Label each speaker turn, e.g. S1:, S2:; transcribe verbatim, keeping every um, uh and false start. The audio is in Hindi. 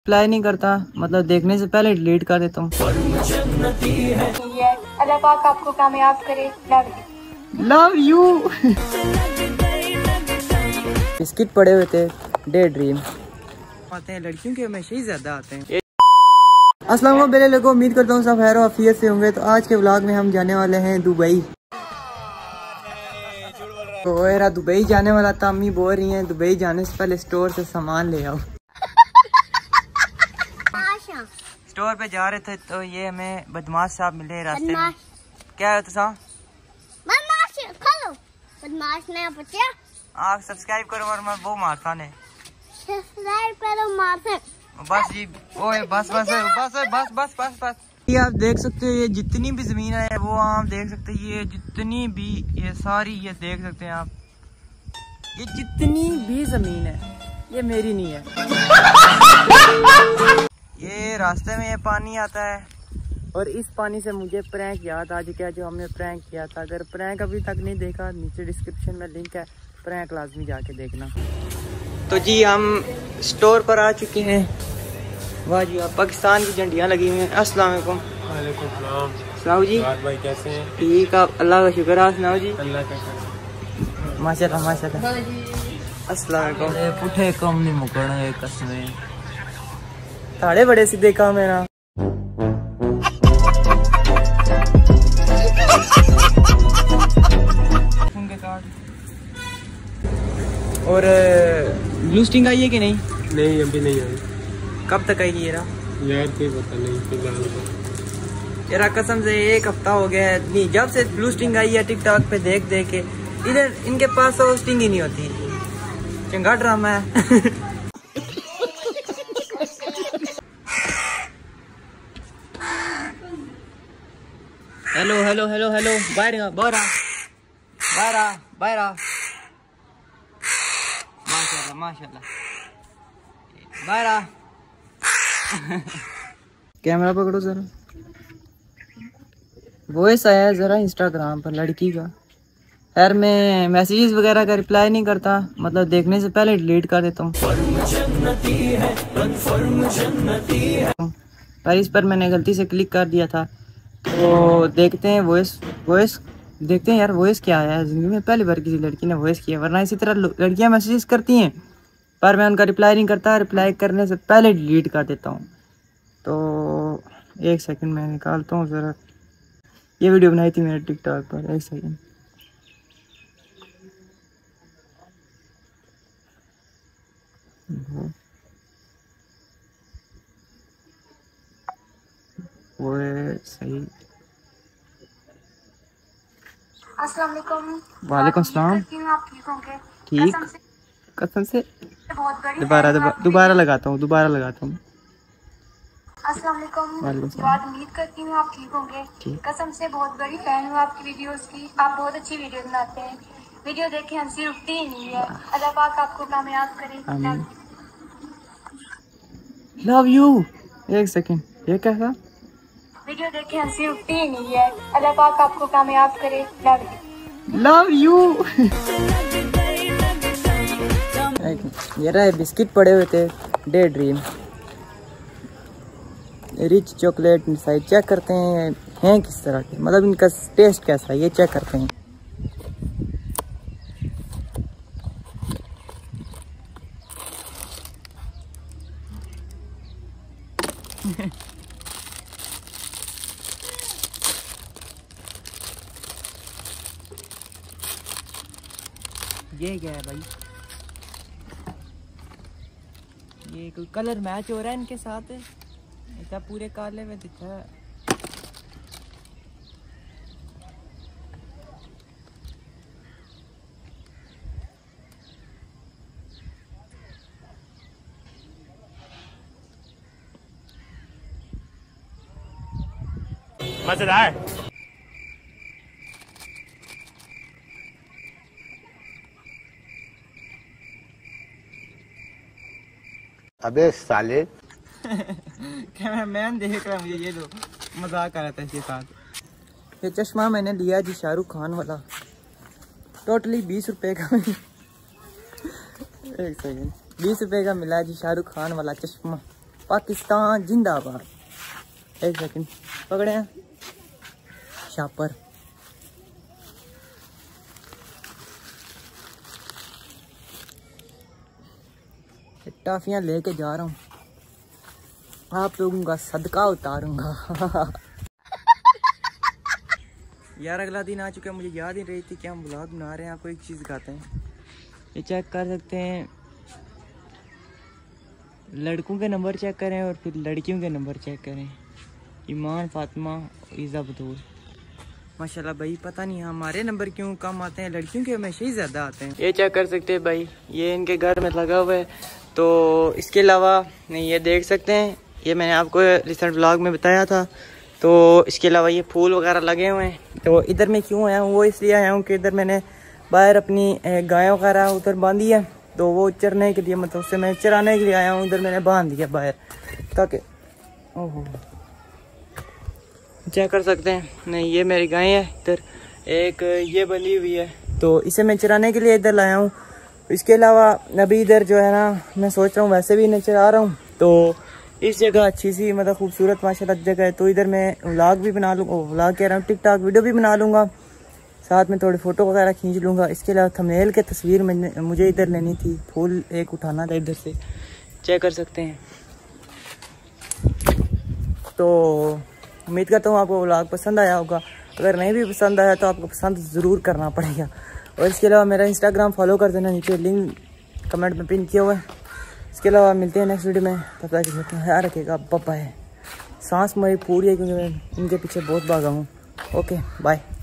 S1: अप्लाई नहीं करता, मतलब देखने से पहले डिलीट कर देता हूँ।
S2: अल्लाह पाक आपको कामयाब करे।
S1: Love you. बिस्किट पड़े हुए थे, डे ड्रीम आते हैं लड़कियों के हमेशा ही ज्यादा आते हैं। अस्सलाम वालेकुम बेले लोगों, उम्मीद करता हूँ सब खैर और आफियत से होंगे। तो आज के व्लॉग में हम जाने वाले हैं दुबई। तो मेरा दुबई जाने वाला था, अम्मी बोल रही हैं दुबई जाने से पहले स्टोर से सामान ले आओ। स्टोर पे जा रहे थे तो ये हमें बदमाश साहब मिले रास्ते में। क्या है तो
S2: बदमाश खोलो, बदमाश ने बच्चा
S1: आप सब्सक्राइब करो और मैं वो मारता ने
S2: सब्सक्राइब करो मारते
S1: बस जी। ओए बस बस बस बस बस बस बस ये आप देख सकते हो, ये जितनी भी जमीन है वो आप देख सकते हैं। ये जितनी भी ये सारी ये देख सकते हैं आप, ये जितनी भी जमीन है ये मेरी नहीं है। ये रास्ते में ये पानी आता है और इस पानी से मुझे प्रैंक याद आज क्या जो हमने प्रैंक किया था। अगर प्रैंक अभी तक नहीं देखा नीचे डिस्क्रिप्शन में लिंक है, प्रैंक लाजमी जाके देखना। तो जी हम स्टोर पर आ चुके हैं। वाह जी वाह, पाकिस्तान की झंडियाँ लगी हुई हैं। अस्सलाम वालेकुम।
S3: वालेकुम सलाम।
S1: सुनाओ जी
S3: भाई कैसे हैं?
S1: ठीक है, अल्लाह का शुक्र है। सुनाओ जी।
S3: अल्लाह का शुक्र।
S1: माशाल्लाह माशाल्लाह। अस्सलाम वालेकुम।
S4: पुठे कम नहीं मुकरने कसमें
S1: ताड़े बड़े सीधे काम है ना। और ब्लू स्टिंग आई है कि नहीं?
S3: नहीं अभी नहीं आई।
S1: कब तक आएगी ये?
S3: यार कोई पता नहीं फिलहाल।
S1: यार कसम से एक हफ्ता हो गया है नहीं जब से ब्लू स्टिंग आई है टिकटॉक पे देख देख के। इधर इनके पास तो स्टिंग ही नहीं होती। चंगा ड्रामा है। हेलो हेलो हेलो हेलो बाहर बाहर बाहर बाहर माशाल्लाह माशाल्लाह बाहर। कैमरा पकड़ो जरा। वॉइस आया है जरा इंस्टाग्राम पर लड़की का। यार मैं मैसेजेस वगैरह का रिप्लाई नहीं करता, मतलब देखने से पहले डिलीट कर देता हूँ। पर इस पर मैंने गलती से क्लिक कर दिया था। तो देखते हैं वॉइस वॉइस देखते हैं यार वॉइस क्या आया है। जिंदगी में पहली बार किसी लड़की ने वॉइस किया, वरना इसी तरह लड़कियां मैसेजेस करती हैं पर मैं उनका रिप्लाई नहीं करता। रिप्लाई करने से पहले डिलीट कर देता हूँ। तो एक सेकंड मैं निकालता हूँ ज़रा। ये वीडियो बनाई थी मैंने टिकटॉक पर। एक सेकंड। वो है सही।
S2: अस्सलाम वालेकुम।
S1: वालेकुम सलाम।
S2: आप ठीक होंगे?
S1: ठीक कसम से
S2: बहुत बड़ी
S1: दोबारा दोबारा लगाता हूँ दोबारा लगाता हूँ।
S2: अस्सलाम वालेकुम।
S1: वालेकुम
S2: बहुत उम्मीद करती हूँ आप ठीक होंगे। कसम से बहुत बड़ी फैन हूँ आपकी वीडियोस की। आप बहुत अच्छी वीडियो बनाते हैं। वीडियो देख के हंसी रुकती ही नहीं है। अल्लाह पाक आपको कामयाब करे।
S1: Love you. एक सेकंड, ये क्या था?
S2: वीडियो देख के हंसी रुकती ही नहीं है। अल्लाह पाक आपको कामयाब करे।
S1: Love you. ये रहे बिस्किट पड़े हुए थे, day dream rich chocolate side. Check करते हैं हैं किस तरह के, मतलब इनका टेस्ट कैसा है ये चेक करते हैं। ये क्या है भाई? ये कोई कलर मैच हो रहा है इनके साथ। ऐसा पूरे काले में दिखा है।
S3: मजेदार।
S5: अबे साले।
S1: कैमरामैन देख रहा है मुझे, ये दो मजाक आ रहा था इसके साथ। ये चश्मा मैंने लिया जी शाहरुख खान वाला, टोटली बीस रुपए का। एक सेकेंड, बीस रुपए का मिला जी शाहरुख खान वाला चश्मा। पाकिस्तान जिंदाबाद। एक सेकंड पकड़े हैं शापर। टाफियां लेके जा रहा हूँ, आप लोगों का सदका उतारूंगा। यार अगला दिन आ चुका है, मुझे याद ही रही थी कि हम व्लॉग बना रहे हैं। आपको एक चीज़ दिखाते हैं, ये चेक कर सकते हैं, लड़कों के नंबर चेक करें और फिर लड़कियों के नंबर चेक करें। ईमान, फातिमा, ईज़ा, बतूल। माशाल्लाह भाई, पता नहीं हमारे नंबर क्यों कम आते हैं, लड़कियों के हमेशा ही ज़्यादा आते हैं। ये चेक कर सकते हैं भाई, ये इनके घर में लगा हुआ है। तो इसके अलावा नहीं, ये देख सकते हैं, ये मैंने आपको रिसेंट व्लॉग में बताया था। तो इसके अलावा ये फूल वगैरह लगे हुए हैं। तो इधर मैं क्यों आया हूँ, वो इसलिए आया हूँ कि इधर मैंने बाहर अपनी गाय वगैरह उधर बांधी है, तो वो चरने के लिए, मतलब उससे मैं चराने के लिए आया हूँ। इधर मैंने बांध दिया बाहर, ताकि ओहो चेक कर सकते हैं। नहीं, ये मेरी गाय है, इधर एक ये बंधी हुई है, तो इसे मैं चराने के लिए इधर लाया हूँ। इसके अलावा अभी इधर जो है ना, मैं सोच रहा हूँ वैसे भी इन्हें चरा रहा हूँ, तो इस जगह अच्छी सी मतलब खूबसूरत माशाल्लाह जगह है। तो इधर मैं व्लॉग भी बना लूँगा, व्लॉग कह रहा हूँ, टिकटॉक वीडियो भी बना लूँगा, साथ में थोड़ी फ़ोटो वगैरह खींच लूँगा। इसके अलावा थंबनेल की तस्वीर में मुझे इधर लेनी थी, फूल एक उठाना था इधर से, चेक कर सकते हैं। तो उम्मीद करता हूँ आपको व्लॉग पसंद आया होगा। अगर नहीं भी पसंद आया तो आपको पसंद ज़रूर करना पड़ेगा। और इसके अलावा मेरा इंस्टाग्राम फॉलो कर देना, नीचे लिंक कमेंट में पिन किया हुआ है। इसके अलावा मिलते हैं नेक्स्ट वीडियो में, तब तक ख्याल रखिएगा। बाय। सांस मेरी पूरी है क्योंकि मैं इनके पीछे बहुत भागा हूँ। Okay bye.